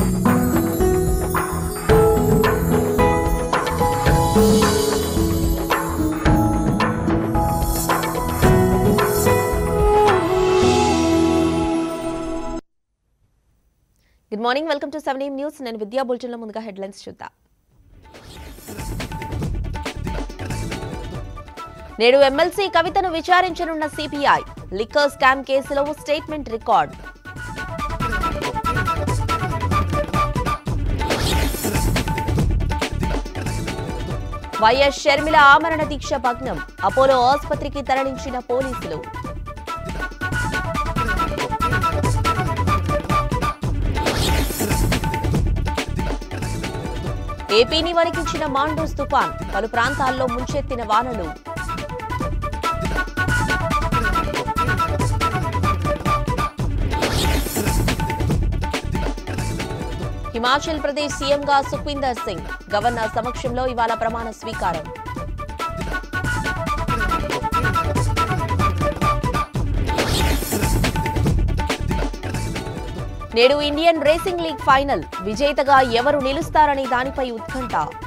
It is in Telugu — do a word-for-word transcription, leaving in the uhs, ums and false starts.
Good morning, welcome to seven A M News. నేను విద్యా బులెటిన్ లో ముందుగా హెడ్లైన్స్ చూద్దాం. నేడు ఎమ్మెల్సీ కవితను విచారించనున్న సిపిఐ. లిక్కర్ స్కామ్ కేసులో స్టేట్మెంట్ రికార్డ్. వైఎస్ షర్మిల ఆమరణ దీక్ష భగ్నం. అపోలో ఆసుపత్రికి తరలించిన పోలీసులు. ఏపీని వణికించిన మాండూస్ తుఫాన్. పలు ప్రాంతాల్లో ముంచెత్తిన వానలు. హిమాచల్ ప్రదేశ్ సీఎంగా సుఖ్వీందర్ సింగ్. గవర్నర్ సమక్షంలో ఇవాళ ప్రమాణ స్వీకారం. నేడు ఇండియన్ రేసింగ్ లీగ్ ఫైనల్. విజేతగా ఎవరు నిలుస్తారని దానిపై ఉత్కంఠ.